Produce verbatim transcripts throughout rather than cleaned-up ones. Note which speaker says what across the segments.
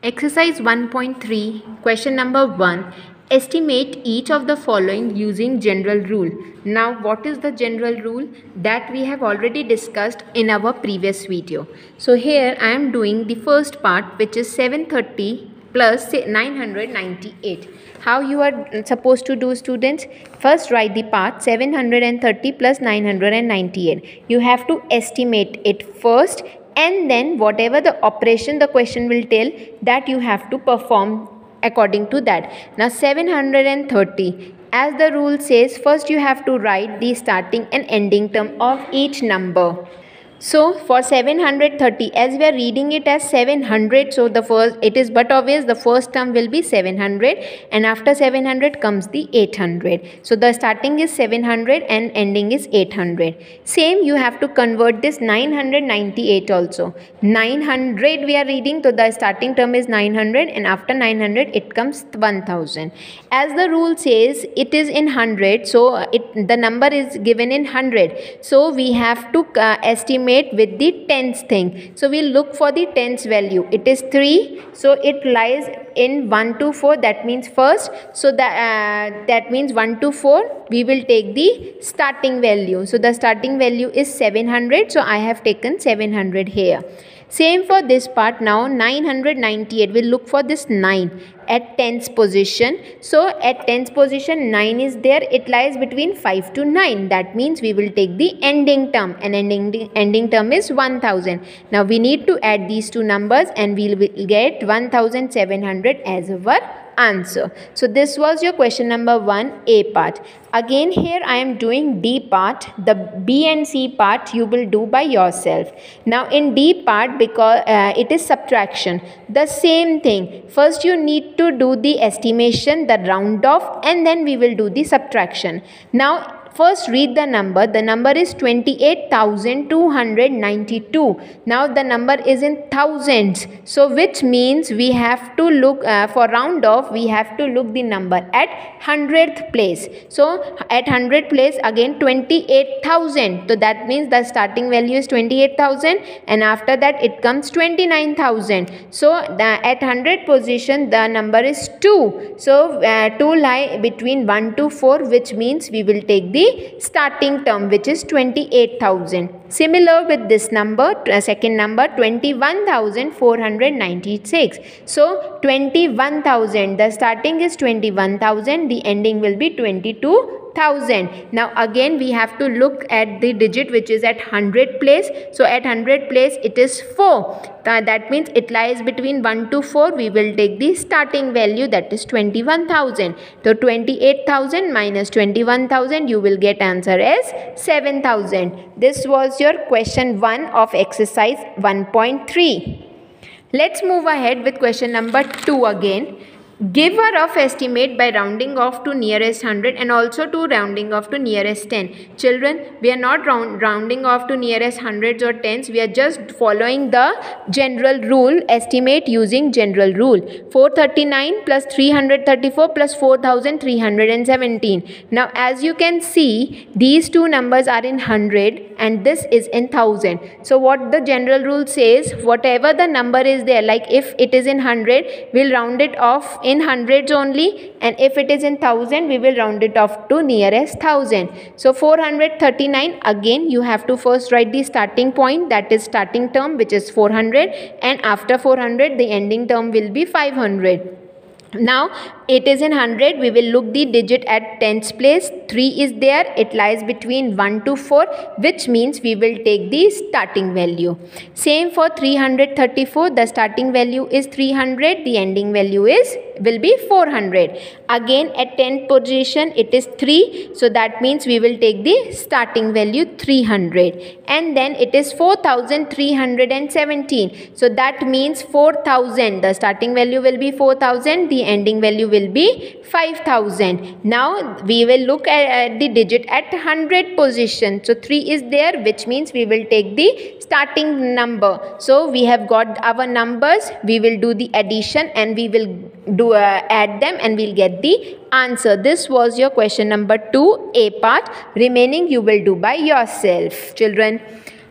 Speaker 1: Exercise one point three, question number one. Estimate each of the following using general rule. Now, what is the general rule? That we have already discussed in our previous video. So, here I am doing the first part, which is seven hundred thirty plus nine hundred ninety-eight. How you are supposed to do, students? First, write the part seven hundred thirty plus nine hundred ninety-eight. You have to estimate it first, and then whatever the operation the question will tell, that you have to perform according to that. Now seven hundred thirty, as the rule says, first you have to write the starting and ending term of each number. So for seven hundred thirty, as we are reading it as seven hundred, so the first, it is but obvious the first term will be seven hundred, and after seven hundred comes the eight hundred. So the starting is seven hundred and ending is eight hundred. Same, you have to convert this nine hundred ninety-eight also. nine hundred we are reading, so the starting term is nine hundred, and after nine hundred it comes one thousand. As the rule says, it is in one hundred, so it the number is given in one hundred. So we have to uh, estimate with the tens thing. So we look for the tens value. It is three, so it lies in one to four, that means first. So that uh, that means one to four, we will take the starting value. So the starting value is seven hundred, so I have taken seven hundred here. Same for this part. Now nine hundred ninety-eight, we'll look for this nine at tens position. So at tens position nine is there, it lies between five to nine, that means we will take the ending term, and ending ending term is one thousand. Now we need to add these two numbers and we will get one thousand seven hundred as our answer. So this was your question number one, A part. Again here I am doing D part. The B and C part you will do by yourself. Now in D part, because uh, it is subtraction, the same thing. First you need to do the estimation, the round off, and then we will do the subtraction. Now first read the number. The number is twenty-eight thousand two hundred ninety-two. Now the number is in thousands, so which means we have to look uh, for round off, we have to look the number at hundredth place. So at hundred place, again twenty-eight thousand, so that means the starting value is twenty-eight thousand, and after that it comes twenty-nine thousand. So the, at hundred position the number is two, so uh, two lie between one to four, which means we will take the starting term, which is twenty-eight thousand. Similar with this number, uh, second number, twenty-one thousand four hundred ninety-six. So twenty-one thousand, the starting is twenty-one thousand, the ending will be twenty-two thousand. Now again we have to look at the digit which is at hundred place. So at hundred place it is four. Uh, that means it lies between one to four. We will take the starting value, that is twenty-one thousand. So twenty-eight thousand minus twenty-one thousand, you will get answer as seven thousand. This was your question one of exercise one point three. Let's move ahead with question number two again. Give a rough estimate by rounding off to nearest one hundred and also to rounding off to nearest ten. Children, we are not round, rounding off to nearest hundreds or tens. We are just following the general rule. Estimate using general rule. four hundred thirty-nine plus three hundred thirty-four plus four thousand three hundred seventeen. Now as you can see, these two numbers are in one hundred and this is in one thousand. So what the general rule says, whatever the number is there, like if it is in one hundred, we'll round it off in hundreds only, and if it is in thousand, we will round it off to nearest thousand. So four hundred thirty-nine, again you have to first write the starting point, that is starting term, which is four hundred, and after four hundred the ending term will be five hundred. Now it is in one hundred, we will look the digit at tens place. three is there, it lies between one to four, which means we will take the starting value. Same for three hundred thirty-four, the starting value is three hundred, the ending value is will be four hundred. Again at tenth position it is three, so that means we will take the starting value three hundred, and then it is four thousand three hundred seventeen, so that means four thousand, the starting value will be four thousand, the ending value will be five thousand. Now we will look at, at the digit at one hundred position. So three is there, which means we will take the starting number. So we have got our numbers, we will do the addition and we will do uh, add them and we'll get the answer. This was your question number two, A part. Remaining you will do by yourself, children.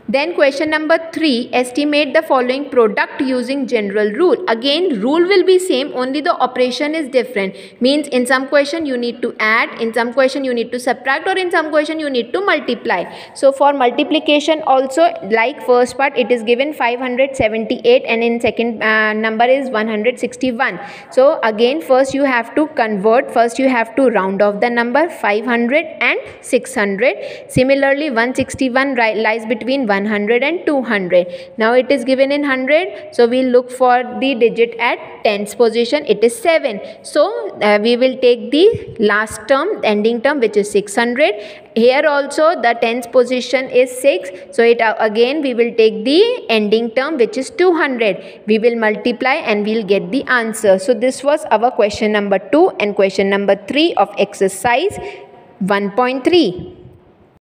Speaker 1: Then question number three, estimate the following product using general rule. Again, rule will be same, only the operation is different. Means in some question you need to add, in some question you need to subtract, or in some question you need to multiply. So for multiplication also, like first part, it is given five hundred seventy-eight and in second uh, number is one hundred sixty-one. So again, first you have to convert, first you have to round off the number five hundred and six hundred. Similarly, one hundred sixty-one lies between one hundred and two hundred. Now it is given in one hundred, so we look for the digit at tens position. It is seven. So uh, we will take the last term, ending term, which is six hundred. Here also the tens position is six, so it uh, again we will take the ending term, which is two hundred. We will multiply and we will get the answer. So this was our question number two and question number three of exercise one point three.